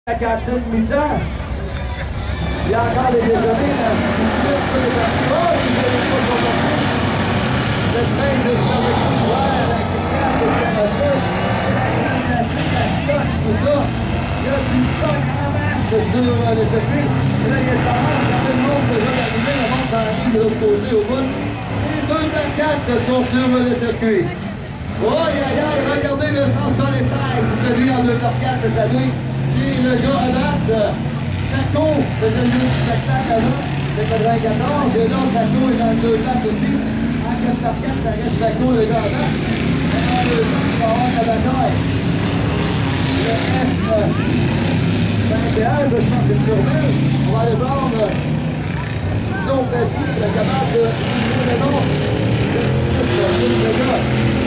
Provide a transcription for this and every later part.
La cantine mi-temps. Il y a encore des déjeuners, là. Tous les partis. Oh, les pas sont partis. Cette main, c'est avec le joueur, la criade, le Canada. La grande classique, la scotch, c'est ça. Là, tu stocks en masse sur le circuit. Et là, il y a pas mal. Regardez le monde déjà d'arriver. Le monde s'arrive de l'autre côté au bout. Et les deux 24 sont sur le circuit. Oh, regardez le 176, c'est celui en 2x4 cette année. Puis le gars à battre, Taco faisait le spectacle avant, le 94, et là, Taco est dans le 2x4 aussi. En 4x4, ça reste Taco, le gars à battre. Et en 2x4, il va avoir la bataille. Le F21, je pense que c'est sur ville. On va aller voir non petit, le capable de le nom. Le gars.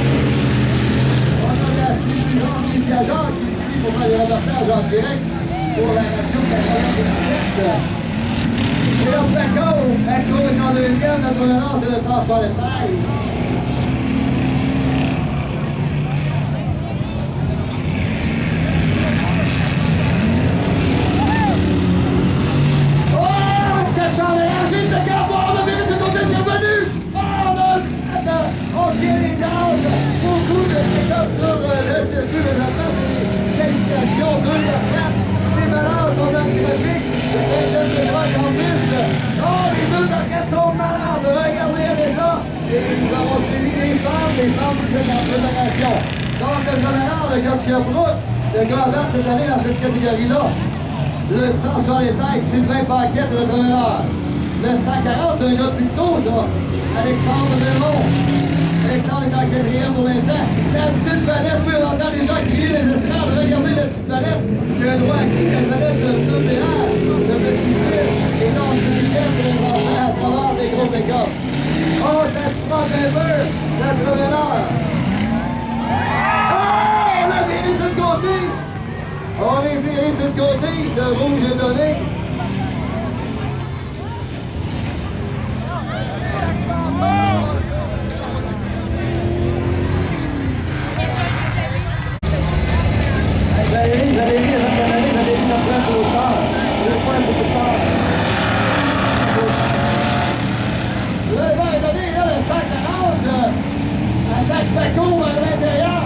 Jean qui est ici pour faire des reportages en direct pour la radio 97. Et là, Paco est en deuxième, notre meneur c'est le 176. Oh, quel champ d'énergie de Paco, on a vu ce côté, c'est revenu. On tient les danses, beaucoup de pick-up sur le circuit de la qualification 2 à 4. Les balances sont dans le trafic, le cinquième de droite en piste. Oh, les 2 à 4 sont malades, regardez avec ça. Et ils auront suivi les femmes qui étaient en préparation. Donc, le promeneur, le gars de Sherbrooke, le gars à battre cette année dans cette catégorie-là. Le 176, Sylvain Paquette, le promeneur. Le 140, un gars plus tôt, ça. Alexandre Raymond. Alexandre est en quatrième pour l'instant. La petite valette, oui, on entend des gens crier les estrades. Regardez la petite valette. Il a un droit à qui? La valette de WR, de petit fils. Et non, c'est cinquième pour les enfants à travers les gros pick-up. Oh, ça se prend un peu, la promeneur. Oh, on a viré sur le côté. On est viré sur le côté. Le rouge est donné. Valérie, ça prend pour le sport. Le point pour le sport. Le vent est donné, là, le 140. Attaque Paco à l'intérieur.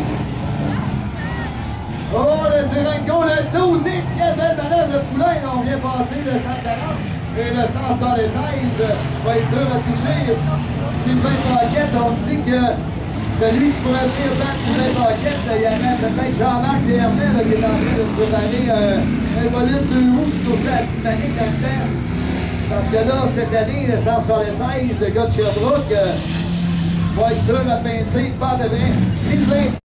Oh, le Durango, le 12X, quelle belle manœuvre de poulain. On vient passer le 140. Et le 176 va être dur à toucher. Sylvain Paquette, on dit que celui qui pourrait venir battre Sylvain Paquette, il y avait peut-être Jean-Marc Desharnais qui est en train de se préparer un bolide de roues plutôt ça à la dynamique dans le temps. Parce que là, cette année, le 176, le gars de Sherbrooke, va être dur à pincer, pas de vrai. Sylvain